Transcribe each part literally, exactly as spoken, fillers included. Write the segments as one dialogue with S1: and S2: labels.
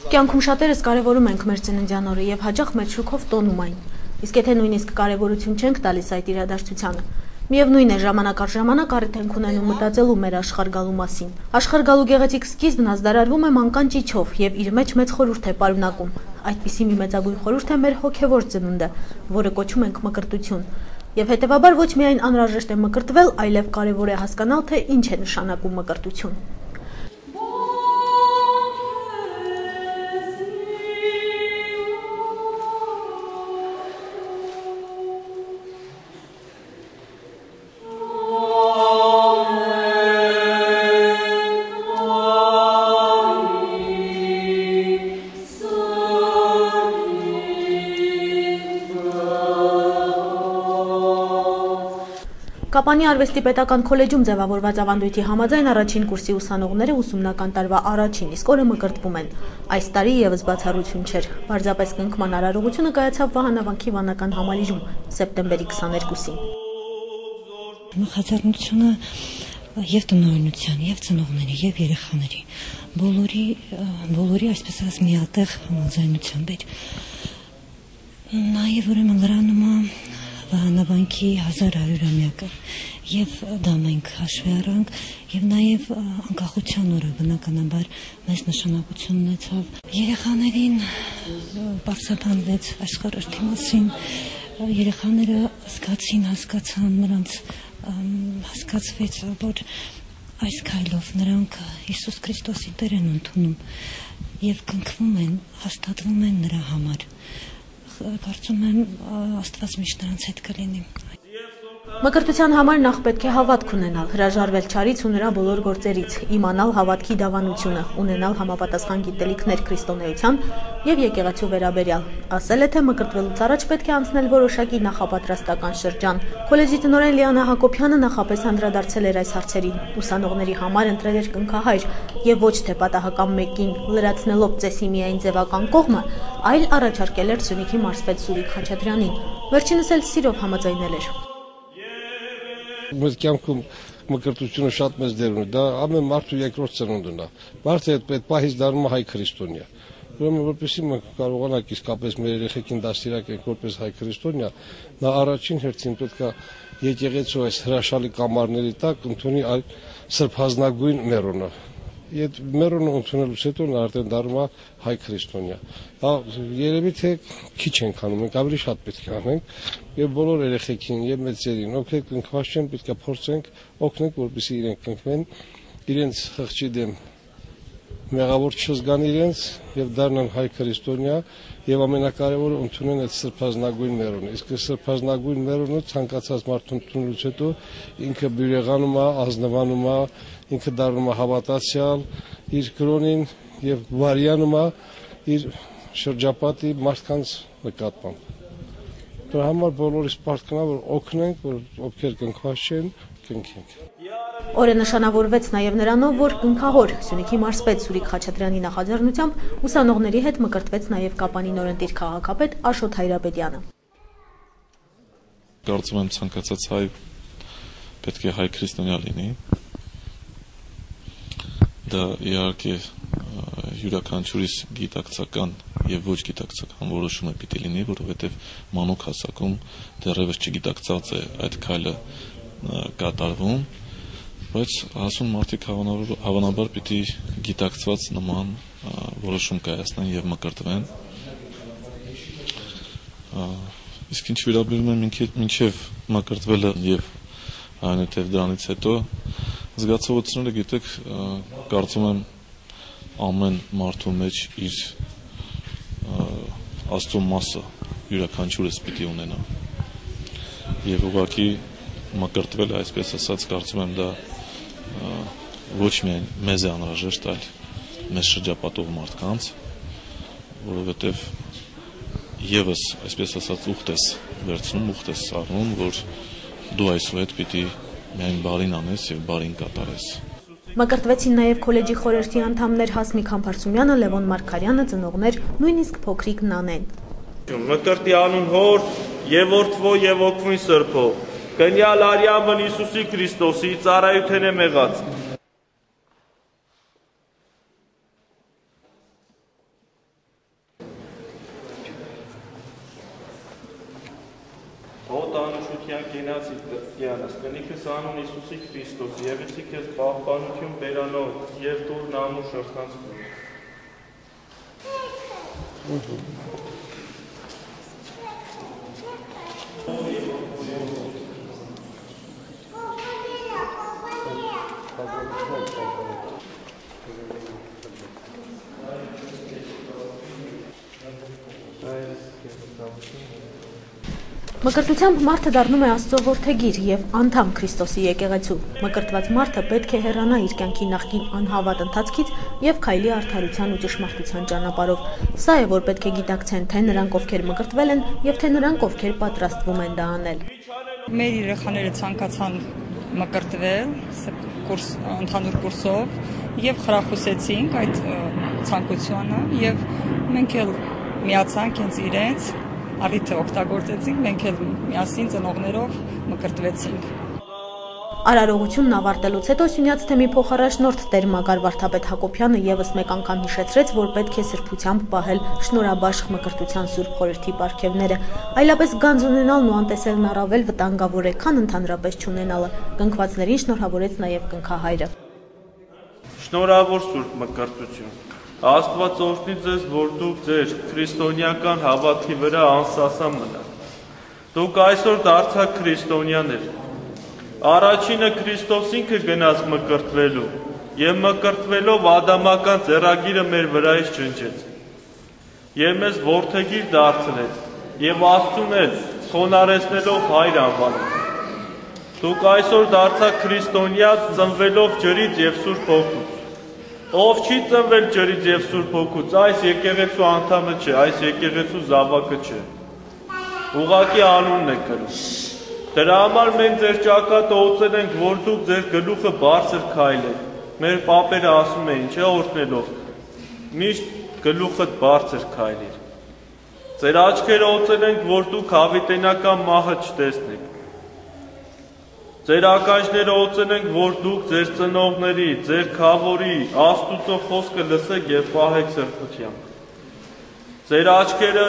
S1: Կյանքում շատերս կարևորում ենք մեր ծննդյան օրը եւ հաճախ մեր շուքով տոնում այն։ Իսկ եթե նույնիսկ կարևորություն չենք տալիս այդ իրադարձությանը, միևնույն է ժամանակ առ ժամանակ առիթ ենք ունենում մտածելու մեր աշխարհ գալու մասին։ Աշխարհ գալու գեղեցիկ սկիզբն ազդարարվում է մանկան ճիչով եւ իր մեջ մեծ խորհուրդ է պարունակում։ Այդպիսի մի մեծագույն խորհուրդ է մեր հոգեվոր ծնունդը, որը կոչում ենք մկրտություն։ Եվ հետեւաբար ոչ միայն անհրաժեշտ է մկրտվել, այլև կարևոր է հասկանալ, թե ինչ է նշանակում մկրտություն։ Կապանի արվեստի պետական քոլեջում ձևավորված ավանդույթի համաձայն առաջին կուրսի ուսանողները ուսումնական տարվա առաջին իսկ օրը մկրտվում են։ Այս տարի եւս բացառություն չէր։ Պարզապես կնքման արարողությունը կայացավ Վահանավանքի վանական համալիրում սեպտեմբերի քսաներկուսին։
S2: Նախաձեռնությունը եւ տնօրինության, եւ ծնողների, եւ երեխաների բոլորի բոլորի այսպես ասած միատեղ համաձայնությամբ էր։ Նաեւ ուրեմն լրանումը Վահանավանքի հազարարյուրամյակը եւ դա մենք հաշվի առանք եւ նաեւ անկախության օրը բնականաբար մեծ նշանակություն ունեցավ երեխաներին բարձրացանվեց այս խորհրդի մասին երեխաները զգացին հասկացան նրանց հասկացվեց որ այս քայլով նրանք Հիսուս Քրիստոսի Տեր են ընդունում եւ կնքվում են հաստատվում են նրա համար Կարծում եմ Աստված միշտ նրանց հետ կլինի։
S1: Մկրտության համար նախ պետք է հավատք ունենալ, հրաժարվել չարից ու նրա բոլոր գործերից, իմանալ հավատքի դավանությունը, ունենալ համապատասխան գիտելիքներ քրիստոնեության եւ եկեղեցու վերաբերյալ։ Ասել է, թե մկրտվելուց առաջ պետք է անցնել որոշակի նախապատրաստական շրջան։ Քոլեջի տնօրեն Լիանա Հակոբյանը նախապես անդրադարձել էր այս հարցերին։ Ուսանողների համար ընտրել էր կնքահայր եւ ոչ թե պատահական մեկին, լրացնելով ծեսի միայն ձևական կողմը, այլ առաջարկել էր Սյունիքի մարզպետ Սուրիկ Խաչատրյանին։ Վերջինս էլ սիրով համաձայնել էր։
S3: Մեր կյանքում մկրտությունը շատ մեծ դեր ունի, դա ամեն մարդու երկրորդ ծնունդն է։ Մարդը այդ պահից դառնում է հայ քրիստոնյա։ Ուրեմն որպեսզի մենք կարողանանք իսկապես մեր երեխեքին դաստիարակենք որպես հայ քրիստոնյա, նա առաջին հերթին պետք է եկեղեցու այս հրաշալի կամարների տակ ընդունի այլ սրբազնագույն մերոնը։ Այդ մերոնը ընդունելուց հետո նա արդեն դառնում է հայ քրիստոնյա։ Հա երևի թե քիչ ենք անում, մենք ավելի շատ պետք է անենք եւ բոլոր երեխեքին եւ մեծերին, ովքեր կնքված չեն, պետք է փորձենք օգնենք, որպեսզի իրենք կնքվեն, իրենց խղճի դեմ մեղավոր չզգան իրենց եւ դառնան հայ քրիստոնյա եւ ամենակարևորը ընդունեն այդ սրբազնագույն մերոնը։ Իսկ սրբազնագույն մերոնը ցանկացած մարդ ընդունելուց հետո ինքը բյուրեղանում է, ազնվանում է, ինքը դառնում է հավատացյալ իր կրոնին եւ վարյանում է իր շրջապատի մարդկանց նկատմամբ։ Դրա համար բոլորիս պարտքն է որ օգնենք, որ ովքեր կնքված չեն, կնքենք։
S1: Օրը նշանավորվեց նաև նրանով, որ կնքահոր Սյունիքի մարզպետ Սուրիկ Խաչատրյանի նախաձեռնությամբ ուսանողների հետ մկրտվեց նաև Կապանի նորընտիր քաղաքապետ Աշոտ Հայրապետյանը։
S4: Կարծում եմ ցանկացած հայ պետք է հայ քրիստոնյա լինի։ Դա իհարկե յուրաքանչյուրիս գիտակցական եւ ոչ գիտակցական որոշումը պիտի լինի, որովհետեւ մանուկ հասակում դեռևս չգիտակցած է այդ քայլը կատարվում, բայց հասուն մարդիկ հավանաբար պիտի գիտակցված նման որոշում կայացնեն եւ մկրտվեն։ Իսկ ինչ վերաբերում է մինչեւ մկրտվելը եւ այնուհետեւ դրանից հետո զգացողությունները գիտեք, կարծում եմ ամեն մարդու մեջ իր աստծո մասը յուրաքանչյուրս պիտի ունենա։ Եվ ուղղակի մկրտվել այսպես ասած կարծում եմ դա ոչ միայն մեզ է անհրաժեշտ, այլ մեզ շրջապատող մարդկանց, որովհետև եւս այսպես ասած ուխտ ես վերցնում, ուխտ ես սառնում, որ դու այսուհետ պիտի միայն բարին անես եւ բարին կատարես։
S1: Մկրտվեցին նաև քոլեջի խորհրդի անդամներ Հասմիկ Համբարձումյանը, Լևոն Մարգարյանը, ծնողներ, նույնիսկ փոքրիկ Նանեն։
S5: Մկրտի անուն հոր եւ որդվո եւ օգնույն սրբո, կնյալ արյամն Հիսուսի Քրիստոսի ծառայութեն է մեղած։ քեզ անուն Հիսուսի Քրիստոս, եղեցի քեզ պահպանություն բերանով եւ դուր նամու շրխանցքում։
S1: Մկրտությամբ մարդը դառնում է Աստծո որդեգիր եւ անդամ Քրիստոսի եկեղեցու։ Մկրտված մարդը պետք է հեռանա իր կյանքի նախկին անհավատ ընթացքից եւ քայլի արդարության ու ճշմարտության ճանապարհով։ Սա է, որ պետք է գիտակցեն թե նրանք, ովքեր մկրտվել են, եւ թե նրանք, ովքեր պատրաստվում են դա անել։
S6: Մեր երեխաները ցանկացան մկրտվել կուրս ընդհանուր կուրսով եւ խրախուսեցինք այդ ցանկությունը եւ մենք էլ միացանք հենց իրենց առիթը օգտագործեցինք, մենք էլ միասին ծնողներով մկրտվեցինք։
S1: Արարողությունն ավարտելուց հետո Սյունյաց թեմի փոխարաշնորհ Տեր Մակար Վարդապետ Հակոբյանը եւս մեկ անգամ հիշեցրեց, որ պետք է սրբությամբ պահել շնորհաբաշխ մկրտության Սուրբ Խորհրդի պարգևները, այլապես գանձ ունենալն ու անտեսելն առավել վտանգավոր է, քան ընդհանրապես չունենալը։ Կնքվածներին շնորհավորեց նաեւ կնքահայրը։
S5: Շնորհավոր Սուրբ Մկրտություն։ Աստված օրհնի ձեզ, որ դուք ձեր քրիստոնեական հավատքի վրա անսասան մնաք։ Դուք այսօր դարձաք քրիստոնյաներ։ Առաջինը Քրիստոս ինքը գնաց մկրտվելու եւ մկրտվելով ադամական ձեռագիրը մեր վրայից ջնջեց եւ մեզ որդեգիր դարձրեց եւ Աստծուն էլ խոնարհեցնելով հայր անվանեց։ Դուք այսօր դարձաք քրիստոնյա ծնվելով ջրից եւ Սուրբ Հոգուց։ Ով չի ծնվել ջրից եւ Սուրբ Հոգուց, այս եկեղեցու անդամը չէ, այս եկեղեցու զավակը չէ։ Ուղղակի անունն է կրում։ Դրա համար մենք ձեր ճակատը օծել ենք, որ դուք ձեր գլուխը բարձր քայլեք։ Մեր պապերը ասում էին, չէ՞ օրհնելով։ Միշտ գլուխդ բարձր քայլիր։ Ձեր աչքերը օծել ենք, որ դուք հավիտենական մահը չտեսնեք։ Ձեր ականջները օծել ենք, որ դուք ձեր ծնողների, ձեր քավորի, Աստուծո խոսքը լսեք եւ պահեք սրբությամբ։ Ձեր աչքերը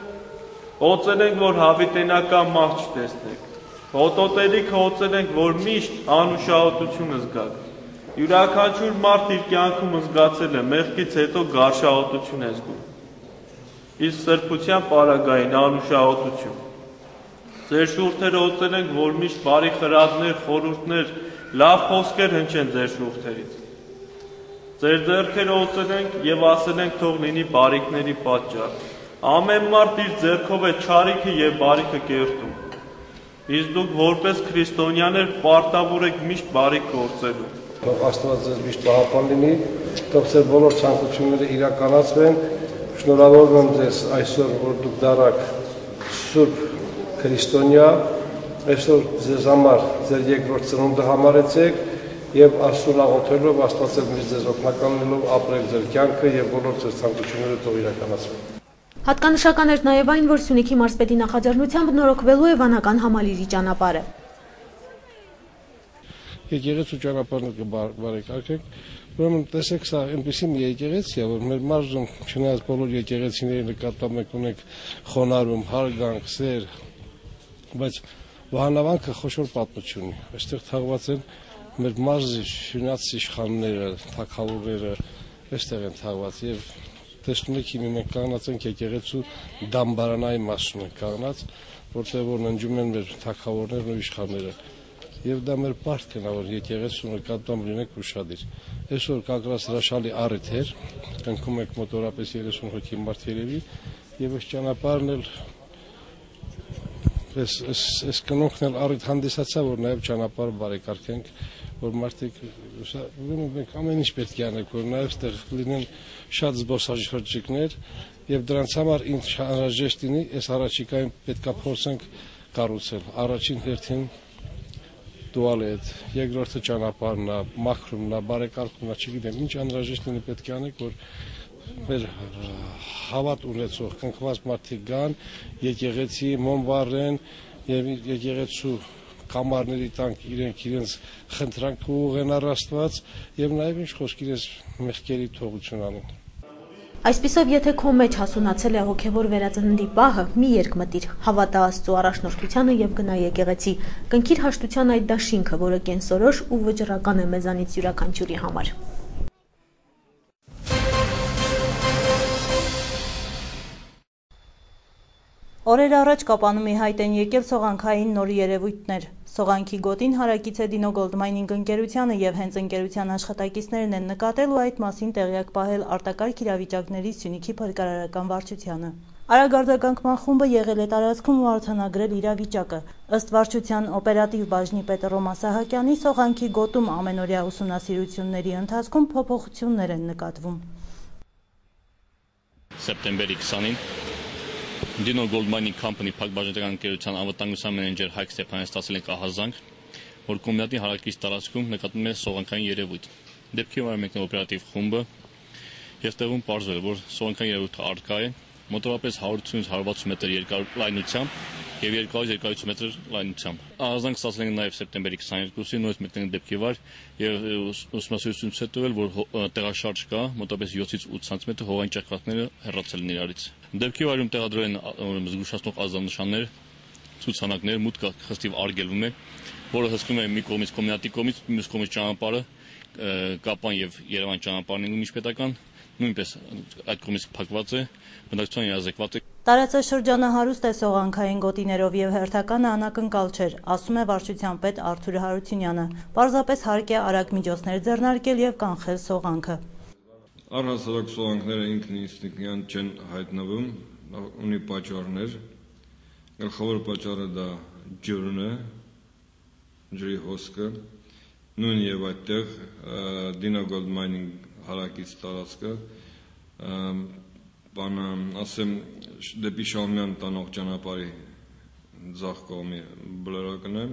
S5: օծել ենք, որ հավիտենական մահ չտեսնեք։ Հոտոտելիքը օծել ենք, որ միշտ անուշահոտություն զգաք։ Յուրաքանչյուր մարդ իր կյանքում զգացել է, մեղքից հետո գարշահոտություն է զգում։ Իսկ սրբության պարագային անուշահոտություն։ Ձեր շուրթերը օծել ենք, որ միշտ բարի խրատներ, խորհուրդներ, լավ խոսքեր հնչեն ձեր շուրթերից։ Ձեր ձեռքերը օծել ենք եւ ասել ենք, թող լինի բարիքների պատճառ։ Ամեն մարդ իր ձեռքով է չարիքը եւ բարիքը կերտում։ Իսկ դուք որպես քրիստոնյաներ պարտավոր եք միշտ բարիք գործելու։
S3: Թող Աստված ձեզ միշտ պահապան լինի, թող ձեր բոլոր ցանկությունները իրականացվեն։ Շնորհավորում եմ ձեզ այսօր, որ դուք դառաք Սուրբ Քրիստոնյա, այսօր ձեզ համար ձեր երկրորդ ծնունդը համարեցեք եւ Աստծուն աղոթելով, Աստված մեզ ձեզ օգնական լինելով ապրել ձեր կյանքը եւ բոլոր ձեր ցանկությունները թող իրականացվեն։
S1: Հատկանշական էր նաեւ այն, որ Սյունիքի մարզպետի նախաձեռնությամբ նորոգվելու է վանական համալիրի ճանապարհը։
S3: Եկեղեցու ճանապարհը կբարեկարգենք, ուրեմն տեսեք, սա այնպեսի մի եկեղեցի է, որ մեր մարզում չնայած բոլոր եկեղեցիների նկատմամբ մենք ունենք խոնարհում, հարգանք, սեր, բայց Վահանավանքը խոշոր պատմություն ունի։ Այստեղ թաղված են մեր մարզի Սյունյաց իշխանները, թագավորները, այստեղ են թաղված եւ տեսնում եք, հիմա մենք կանգնած ենք եկեղեցու դամբարանայի մասում ենք կանգնած, որտեղ որ ննջում են մեր թագավորներն ու իշխանները։ Եվ դա մեր պարտքն է, որ եկեղեցու նկատմամբ լինենք ուշադիր։ Այսօր կակրած հրաշալի առիթ էր, կնքում ենք մոտորապես երեսուն հոգի մարդ երևի, եւ այս ճանապարհն էլ այս կնոնքն էլ առիթ հանդիսացա, որ նաեւ ճանապարհը բարեկարգենք, որ մարդիկ ուրեմն մենք ամեն ինչ պետք է անենք, որ նաեւ այդտեղ լինեն շատ զբոսաշրջիկներ եւ դրանց համար ինչ անհրաժեշտ լինի, այս առաջիկայում պետքա փորձենք կառուցել։ Առաջին հերթին տուալետ, երկրորդը ճանապարհն է, մաքրումն է, բարեկարգումն է, չգիտեմ, ինչ անհրաժեշտ լինի պետք է անենք, որ մեր հավատ ունեցող կնքված մարդիկ գան, եկեղեցի մոմ վառեն եւ եկեղեցու կամարների տանք իրենք իրենց խնդրանքը ուղղեն առ Աստված եւ նաեւ ինչ խոսք իրենց մեղքերի թողություն անեն։
S1: Այսպիսով, եթե քո մեջ հասունացել է հոգևոր վերածննդի պահը, մի երկ մտիր, հավատա Աստծո առաջնորդությանը եւ գնա եկեղեցի, կնքիր հաշտության այդ դաշինքը, որը կենսորոշ ու վճռական է մեզանից յուրաքանչյուրի համար։ Օրեր առաջ Կապանումի հայտ են եկել սողանքային նոր երևույթներ։ Սողանքի գոտին հարակից է Dino Gold Mining ընկերությանը եւ հենց ընկերության աշխատակիցներն են նկատել ու այդ մասին տեղյակ պահել արտակարգ իրավիճակների Սյունիքի փրկարարական վարչությանը։ Արագարձագանքման խումբը եղել է տարածքում ու արձանագրել իրավիճակը։ Ըստ վարչության օպերատիվ բաժնի պետ Ռոմա Սահակյանի, սողանքի գոտում ամենօրյա ուսումնասիրությունների ընթացքում փոփոխություններ են նկատվում։
S7: Սեպտեմբերի քսանին Dino Gold Mining Company փակbaşıնական ընկերության անվտանգության մենեջեր Հայկ Ստեփանյանը ստացել են ահազանգ, որ կոմբինատի հարակից տարածքում նկատվում է սողանքային երևույթ։ Դեպքի վրա մեկն օպերատիվ խումբը եւ տեղում պարզվել, որ սողանքային երևույթը առկա է մոտավորապես հարյուրից հարյուր վաթսուն մետր երկար լայնությամբ եւ երկարից երկարություն մետր լայնությամբ։ Ահազանգ ստացել են նաեւ սեպտեմբերի քսաներկուսին նույնիսկ մեկն դեպքի վրա եւ ուսումնասիրությունից հետո էլ որ տեղաշարժ կա մոտավորապես յոթից ութ սանտիմետր հողային ճակատները հեռացել են իրարից։ Դեպքի վարում տեղադրել են զգուշացնող ազդանշաններ, ցուցանակներ, մուտքը խստիվ արգելվում է, որը հսկում է մի կողմից կոմբինատի կողմից, մյուս կողմից ճանապարհը, Կապան եւ Երևան ճանապարհն են միջպետական, նույնպես այդ կողմից փակված է, բնակչության երազեկված է։
S1: Տարածաշրջանը հարուստ է սողանքային գոտիներով եւ հերթականը անակնկալ չէր, ասում է վարչության պետ Արթուր Հարությունյանը։ Պարզապես հարկ է արագ միջոցներ ձեռնարկել եւ կանխել սողանքը։
S8: Առհասարակ սողանքները ինքնին չեն հայտնվում, ունի պատճառներ։ Գլխավոր պատճառը դա ջուրն է, ջրի հոսքը, նույն եւ այդտեղ Dino Gold Mining հարակից տարածքը, բանը ասեմ դեպի Շահումյան տանող ճանապարհի ձախ կողմի բլրակն է,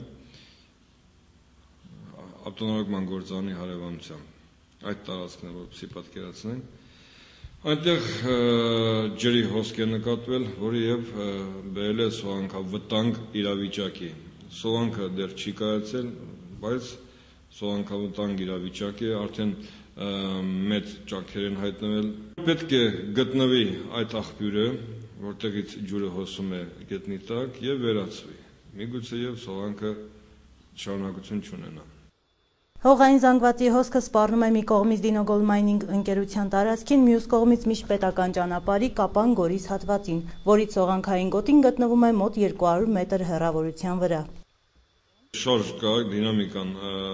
S8: ավտոնորոգման գործարանի հարևանությամբ։ Այդ տարածքն է, որպեսզի պատկերացնենք։ Այնտեղ ջրի հոսք է նկատվել, որը եւ բերել է սողանքավտանգ իրավիճակի։ Սողանքը դեռ չի կայացել, բայց սողանքավտանգ իրավիճակ է, արդեն մեծ ճաքեր են հայտնվել։ Պետք է գտնվի այդ աղբյուրը, որտեղից ջուրը հոսում է գետնի տակ եւ վերացվի։ Միգուցե եւ սողանքը շարունակություն չունենա։
S1: Հողային զանգվածի հոսքը սպառնում է մի կողմից Dino Gold Mining ընկերության տարածքին, մյուս կողմից միջպետական ճանապարհի Կապան Գորիս հատվածին, որից սողանքային գոտին գտնվում է մոտ երկու հարյուր մետր հեռավորության վրա։
S8: Շարժ կա, դինամիկան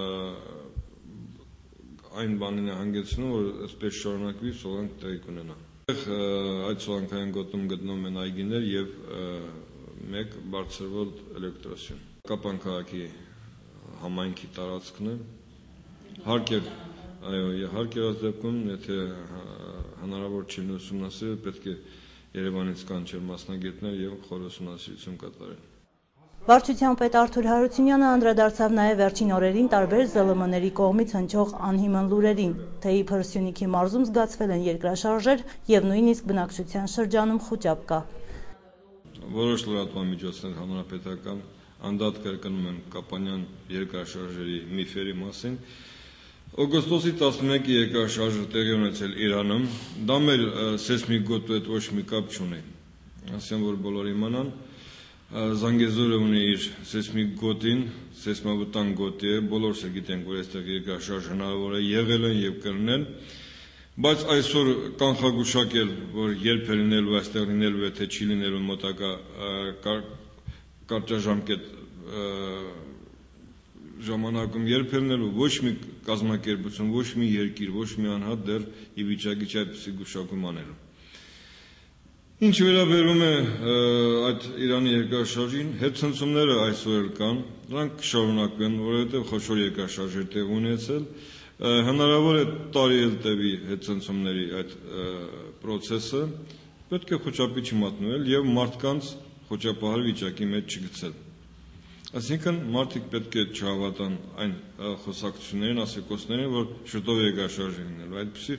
S8: այն բանին է հանգեցնում, որ այսպես շարունակվի սողանք տեղի կունենա։ Այդ սողանքային գոտում գտնվում են այգիներ եւ մեկ բարձրվոլտ էլեկտրոսյուն։ Կապան քաղաքի համայնքի տարածքն է։ Հարկ է, այո, հարկ է դեպքում, եթե հնարավոր չի ուսումնասիրել, պետք է Երևանից կանչել մասնագետներ եւ խոր ուսումնասիրություն կատարել։
S1: Վարչության պետ Արթուր Հարությունյանը անդրադարձավ նաեւ վերջին օրերին տարբեր զլ մ-ների կողմից հնչող անհիմն լուրերին, թե իբր Սյունիքի մարզում զգացվել են երկրաշարժեր եւ նույնիսկ բնակչության շրջանում խոճապ կա։
S8: Որոշ լրատվամիջոցներ հանրապետական անդադար կրկնում են Կապանյան երկրաշարժերի միֆերի մասին։ Օգոստոսի տասնմեկի երկրաշարժը տեղի ունեցել Իրանում, դա մեր սեյսմիկ գոտու հետ ոչ մի կապ չունի։ Ասեմ, որ բոլորը իմանան, Զանգեզուրը ունի իր սեյսմիկ գոտին, սեյսմավտանգ գոտի է, բոլորս էլ գիտենք, որ այստեղ երկրաշարժ հնարավոր է եղել են եւ կլինել, բայց այսօր կանխագուշակել, որ երբ է լինելու, այստեղ լինելու է, թե չի լինելու մոտակա կարճաժամկետ ժամանակում երբ է լինելու, ոչ մի կազմակերպություն, ոչ մի երկիր, ոչ մի անհատ դեռ ի վիճակի չէ այդպիսի գուշակում անելու։ Ինչ վերաբերում է այդ Իրանի երկրաշարժին, հետցնցումները այսօր էլ կան, դրանք կշարունակվեն, որովհետև խոշոր երկրաշարժեր տեղ ունեցել, հնարավոր է տարի էլ տևի հետցնցումների այդ պրոցեսը, պետք է խոճապի չմատնվել եւ մարդկանց խոճապահար վիճակի մեջ չգցել։ Այսինքն մարդիկ պետք է չհավատան այն խոսակցություններին, ասեկոսներին, որ շուտով երկրաշարժ է լինելու, այդպիսի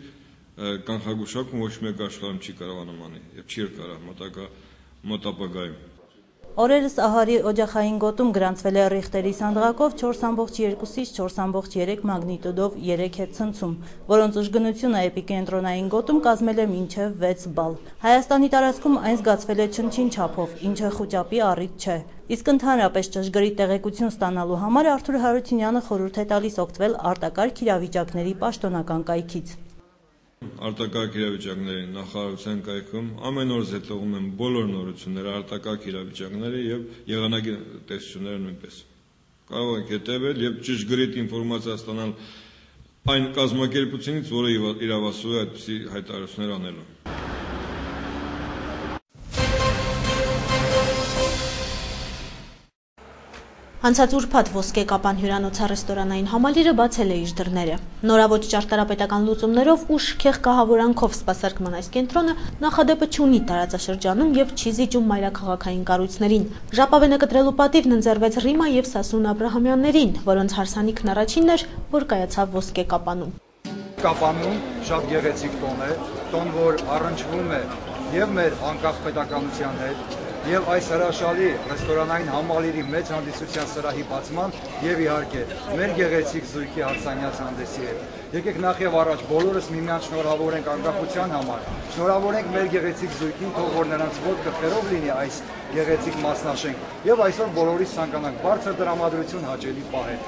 S8: կանխագուշակում ոչ մեկ աշխարհում չի կարողանում անի եւ չի կարող մոտակա մոտ ապագայում։
S9: Օրերս Ահարի օջախային գոտում գրանցվել է Ռիխտերի սանդղակով չորս ամբողջ երկուսից չորս ամբողջ երեք մագնիտուդով երեք է ցնցում, որոնց ուժգնությունը էպիկենտրոնային գոտում կազմել է մինչև վեց բալ։ Հայաստանի տարածքում այն զգացվել է չնչին չափով, ինչը խուճապի առիթ չէ։ Իսկ ընդհանրապես ճշգրիտ տեղեկություն ստանալու համար Արթուր Հարությունյանը խորհուրդ է տալիս օգտվել արտակարգ իրավիճակների պաշտոնական կայքից։
S8: Արտակարգ իրավիճակների նախարարության կայքում ամեն օր զետողում են բոլոր նորությունները, արտակարգ իրավիճակները եւ եղանակի տեսությունները նույնպես։ Կարող եք հետևել եւ ճշգրիտ ինֆորմացիա ստանալ այն կազմակերպությունից, որը իրավասու է այդպիսի հայտարարություններ անելու։
S1: Անցած ուրբաթ Ոսկե կապան հյուրանոց-ռեստորանային համալիրը բացել է իր դռները։ Նորաոճ ճարտարապետական լուծումներով ու շքեղ կահավորանքով սպասարկման այս կենտրոնը նախադեպը չունի տարածաշրջանում եւ չի զիջում մայրաքաղաքային կառույցներին։ Ժապավենը կտրելու պատիվն ընձեռվեց Ռիմա եւ Սասուն Աբրահամյաններին, որոնց հարսանիքն առաջինն էր, որ կայացավ Ոսկե կապանում։
S10: Կապանում շատ գեղեցիկ տոն է, տոն, որ առնչվում է եւ մեր անկախ պետականության հետ, եւ այս հրաշալի ռեստորանային համալիրի մեծ հանդիսության սրահի բացման եւ իհարկե մեր գեղեցիկ զույգի հարսանյաց հանդեսի հետ։ Եկեք նախ եւ առաջ բոլորս միմյանց շնորհավորենք անկախության համար, շնորհավորենք մեր գեղեցիկ զույգին, թող որ նրանց ոտքը խերով լինի այս գեղեցիկ մասնաշենք եւ այսօր բոլորիս ցանկանանք բարձր տրամադրություն հաճելի պահել։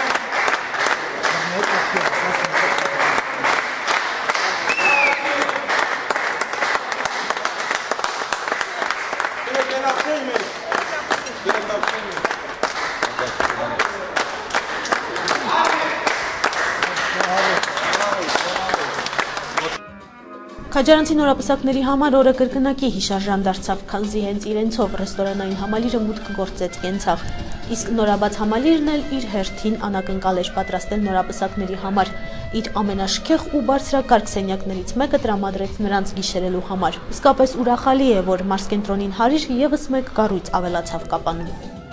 S1: Քաջարանցի նորապսակների համար օրը կրկնակի հիշարժան դարձավ, քանզի հենց իրենցով ռեստորանային համալիրը մուտք գործեց կենցաղ, իսկ նորաբաց համալիրն էլ իր հերթին անակնկալ էր պատրաստել նորապսակների համար, իր ամենաշքեղ ու բարձրակարգ սենյակներից մեկը տրամադրեց նրանց գիշերելու համար։ Իսկապես ուրախալի է, որ մարզկենտրոնին հարիր եւս մեկ կառույց ավելացավ Կապանում։